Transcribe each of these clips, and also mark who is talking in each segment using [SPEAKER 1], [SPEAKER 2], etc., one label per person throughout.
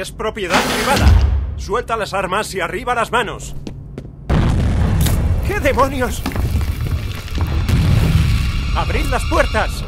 [SPEAKER 1] Es propiedad privada. Suelta las armas y arriba las manos. ¿Qué demonios? ¡Abrid las puertas!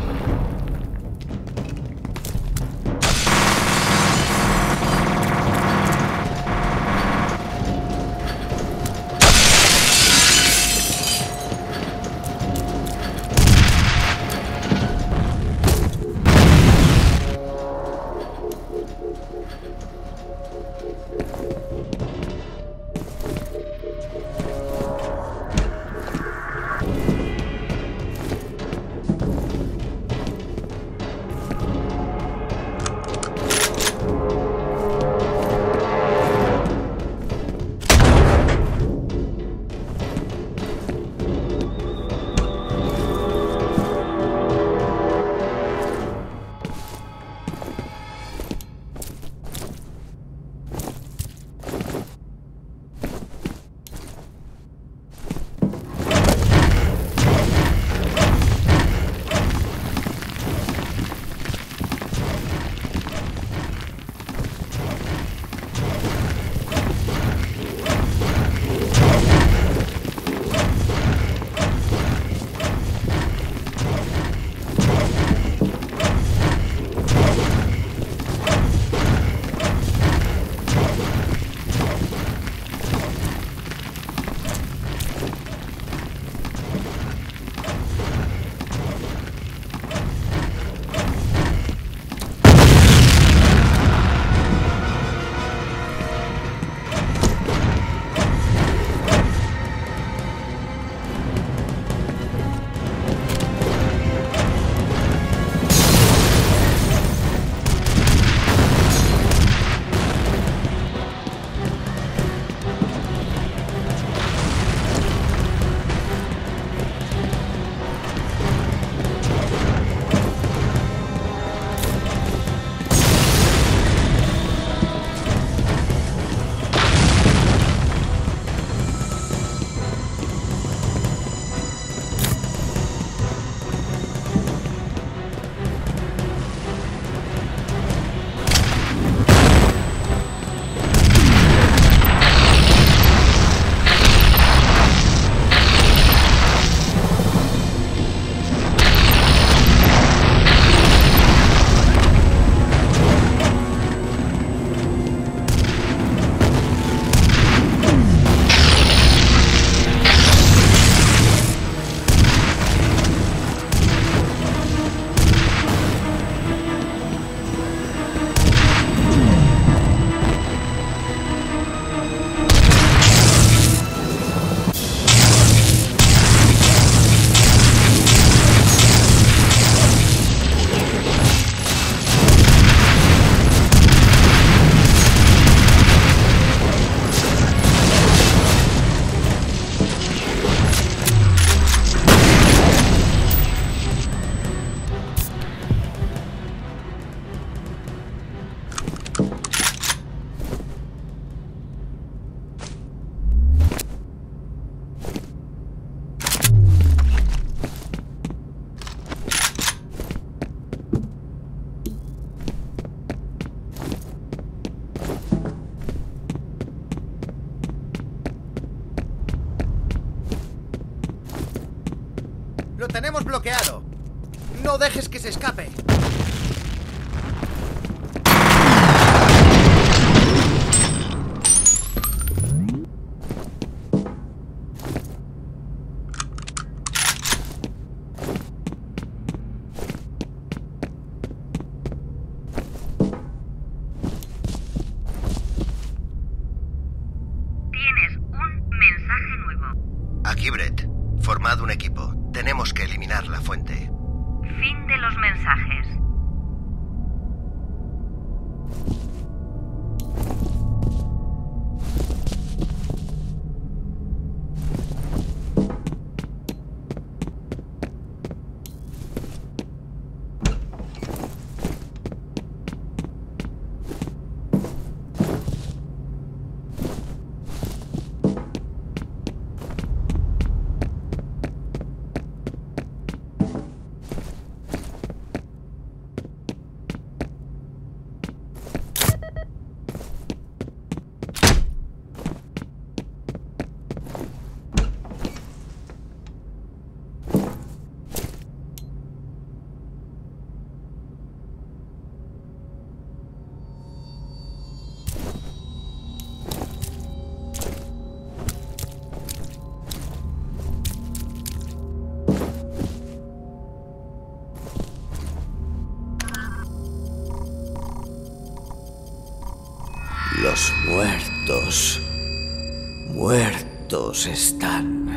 [SPEAKER 2] ¡Lo tenemos bloqueado! ¡No dejes que se escape!
[SPEAKER 3] Tienes un mensaje nuevo.
[SPEAKER 4] Aquí Brett. Formad un equipo. Tenemos que eliminar la fuente.
[SPEAKER 3] Fin de los mensajes.
[SPEAKER 5] Muertos. Muertos están.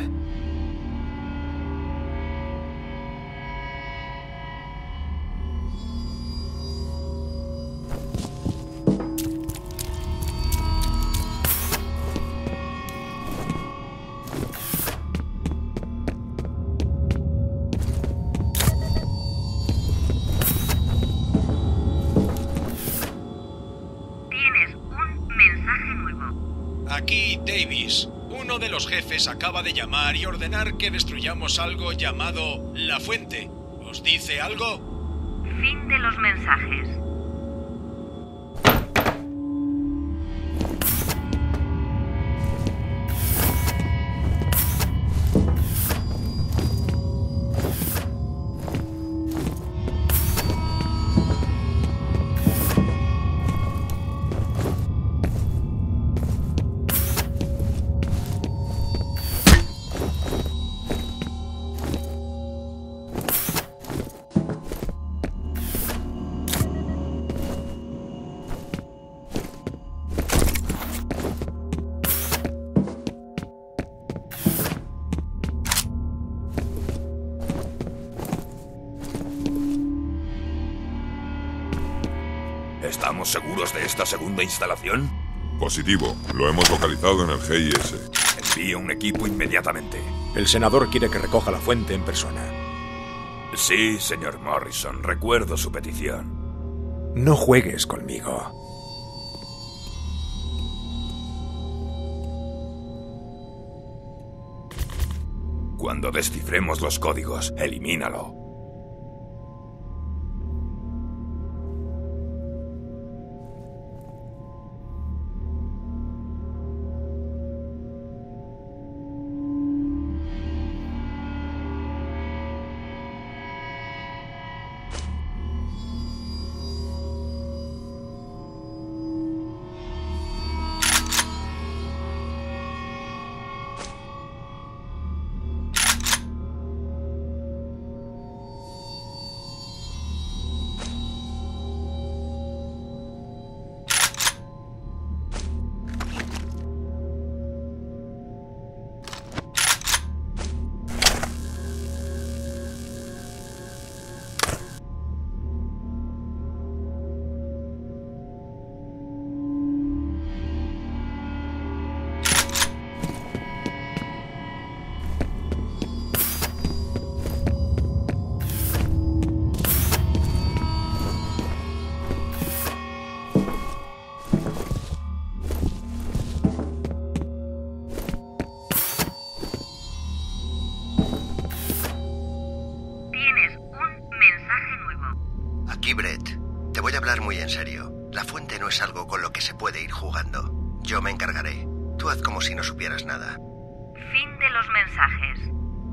[SPEAKER 6] Aquí, Davis. Uno de los jefes acaba de llamar y ordenar que destruyamos algo llamado La Fuente. ¿Os dice algo?
[SPEAKER 3] Fin de los mensajes.
[SPEAKER 7] ¿Estamos seguros de esta segunda instalación?
[SPEAKER 8] Positivo. Lo hemos localizado en el GIS.
[SPEAKER 7] Envíe un equipo inmediatamente.
[SPEAKER 1] El senador quiere que recoja la fuente en persona.
[SPEAKER 7] Sí, señor Morrison. Recuerdo su petición.
[SPEAKER 1] No juegues conmigo.
[SPEAKER 7] Cuando descifremos los códigos, elimínalo.
[SPEAKER 4] Aquí, Brett. Te voy a hablar muy en serio. La fuente no es algo con lo que se puede ir jugando. Yo me encargaré. Tú haz como si no supieras nada.
[SPEAKER 3] Fin de los mensajes.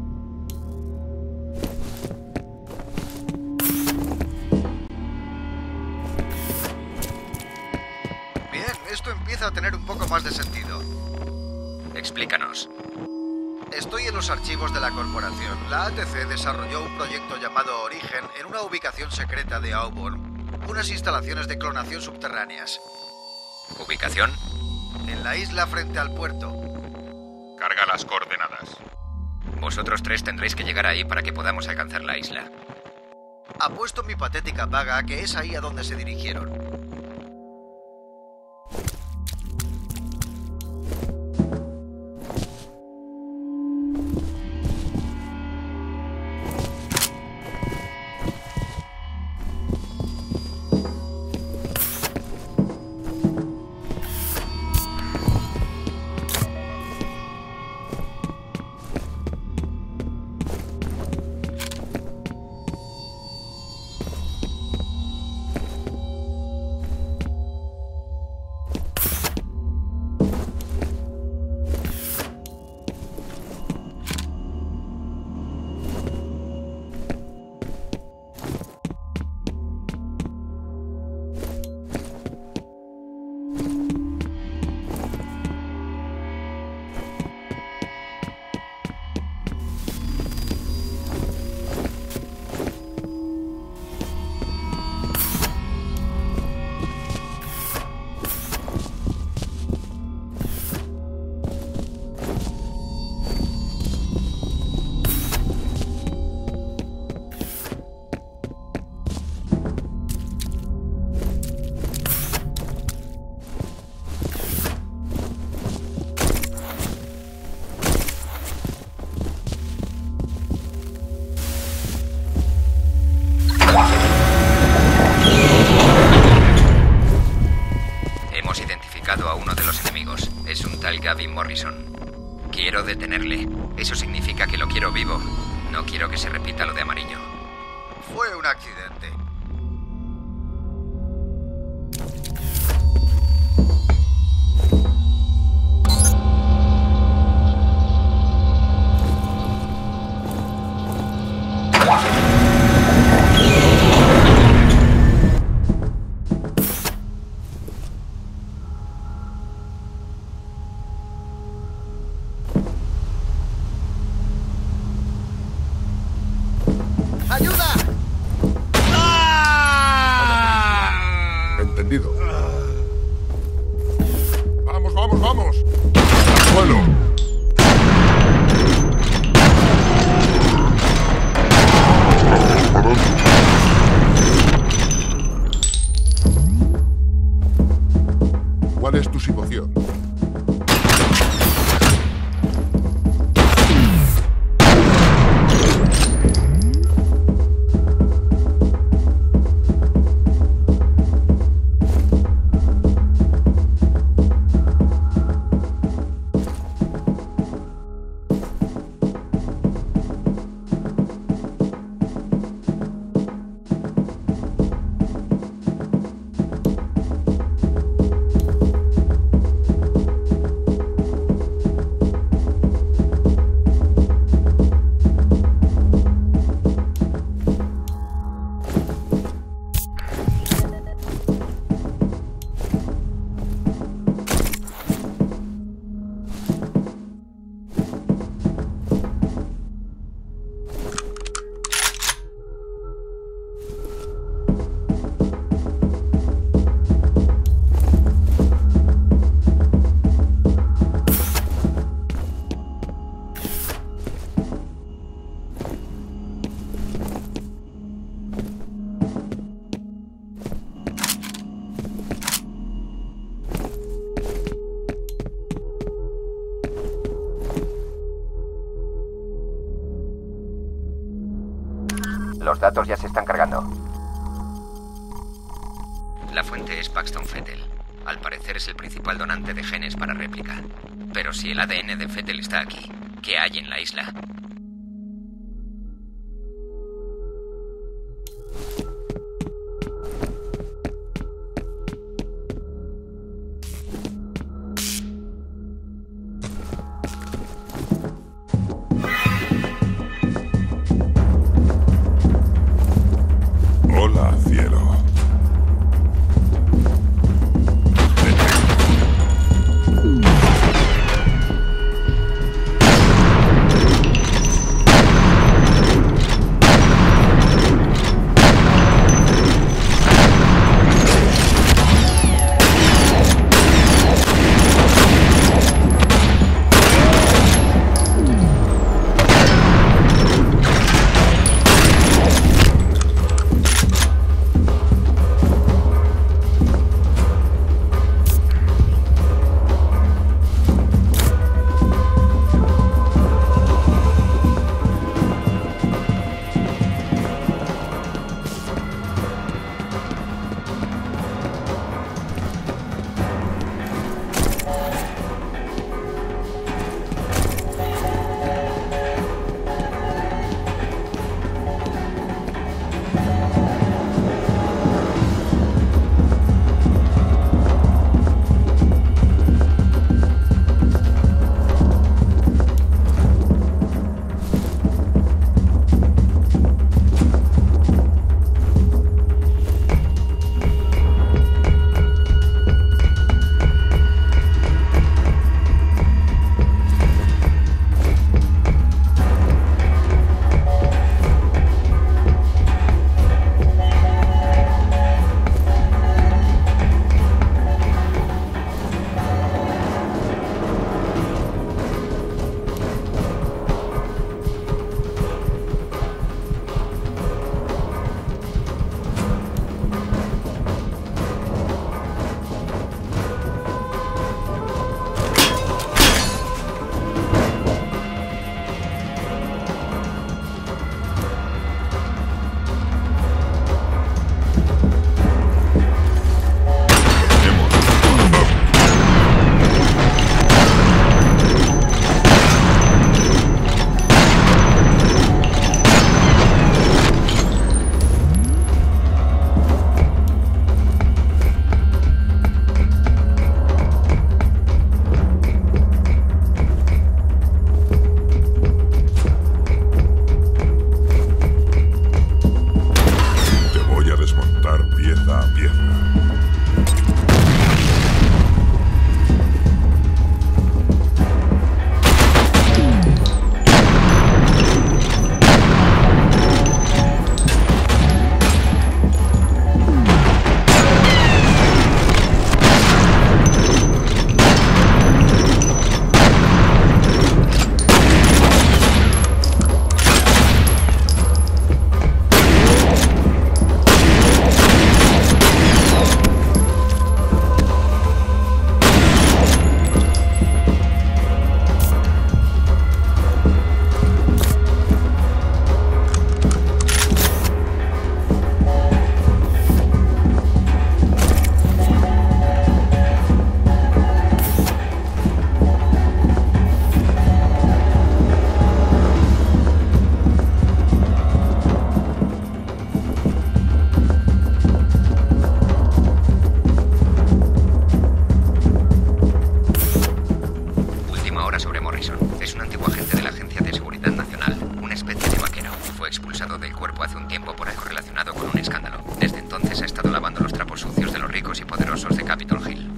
[SPEAKER 2] Bien, esto empieza a tener un poco más de sentido.
[SPEAKER 9] Explícanos.
[SPEAKER 2] Estoy en los archivos de la corporación. La ATC desarrolló un proyecto llamado Origen en una ubicación secreta de Auburn. Unas instalaciones de clonación subterráneas.
[SPEAKER 9] ¿Ubicación?
[SPEAKER 2] En la isla frente al puerto.
[SPEAKER 8] Carga las coordenadas.
[SPEAKER 9] Vosotros tres tendréis que llegar ahí para que podamos alcanzar la isla.
[SPEAKER 2] Apuesto mi patética paga a que es ahí a donde se dirigieron.
[SPEAKER 9] posible. Eso significa que lo quiero vivo. No quiero que se repita lo de Amarillo.
[SPEAKER 2] Fue un accidente. ¡Ayuda!
[SPEAKER 5] Entendido. ¡Vamos, vamos, vamos! ¡Al suelo! ¿Cuál es tu situación?
[SPEAKER 9] Los datos ya se están cargando. La fuente es Paxton Fettel. Al parecer es el principal donante de genes para réplica. Pero si el ADN de Fettel está aquí, ¿qué hay en la isla?
[SPEAKER 5] Hola, cielo.
[SPEAKER 9] antiguo agente de la Agencia de Seguridad Nacional, una especie de vaquero. Fue expulsado del cuerpo hace un tiempo por algo relacionado con un escándalo. Desde entonces ha estado lavando los trapos sucios de los ricos y poderosos de Capitol Hill.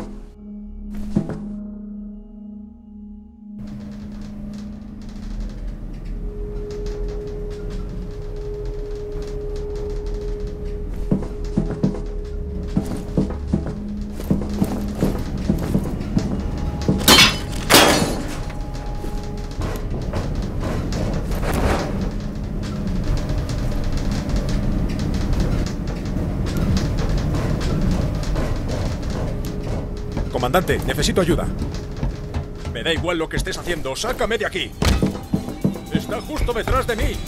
[SPEAKER 1] Comandante, necesito ayuda. Me da igual lo que estés haciendo, sácame de aquí. Está justo detrás de mí.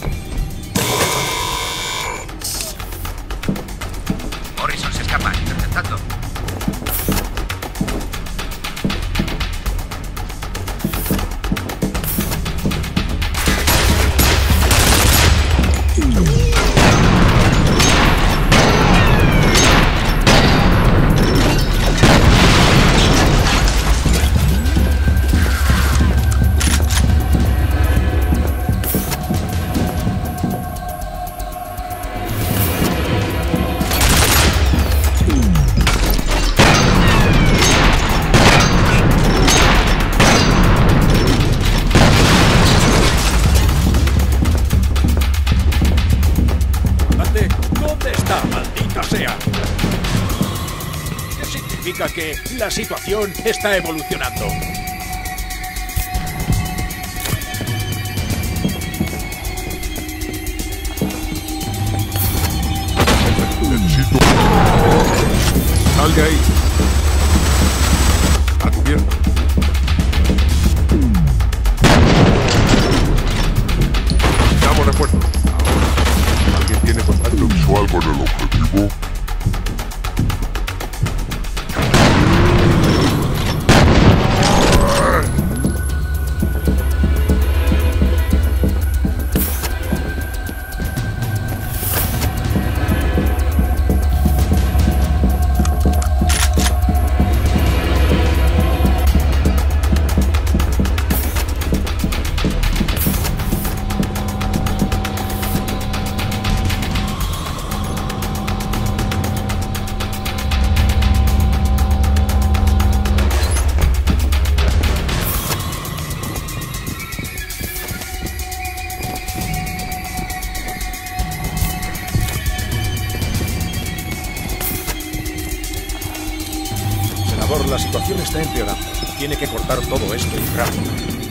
[SPEAKER 9] Morrison se escapa, interceptando.
[SPEAKER 1] Que la situación está evolucionando.
[SPEAKER 5] Necesito... ¡Sal de ahí! A cubierto. Necesitamos refuerzos. Ahora, ¿alguien tiene contacto visual con el objetivo?
[SPEAKER 1] La situación está empeorando. Tiene que cortar todo esto y rápido.